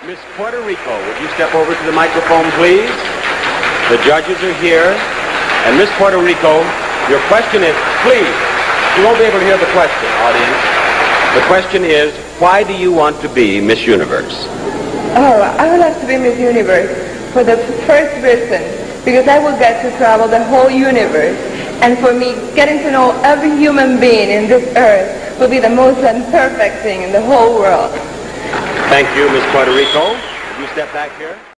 Miss Puerto Rico, would you step over to the microphone, please? The judges are here. And Miss Puerto Rico, your question is, please, you won't be able to hear the question, audience. The question is, why do you want to be Miss Universe? Oh, I would like to be Miss Universe for the first reason, because I will get to travel the whole universe. And for me, getting to know every human being in this earth will be the most perfect thing in the whole world. Thank you, Miss Puerto Rico. Would you step back here?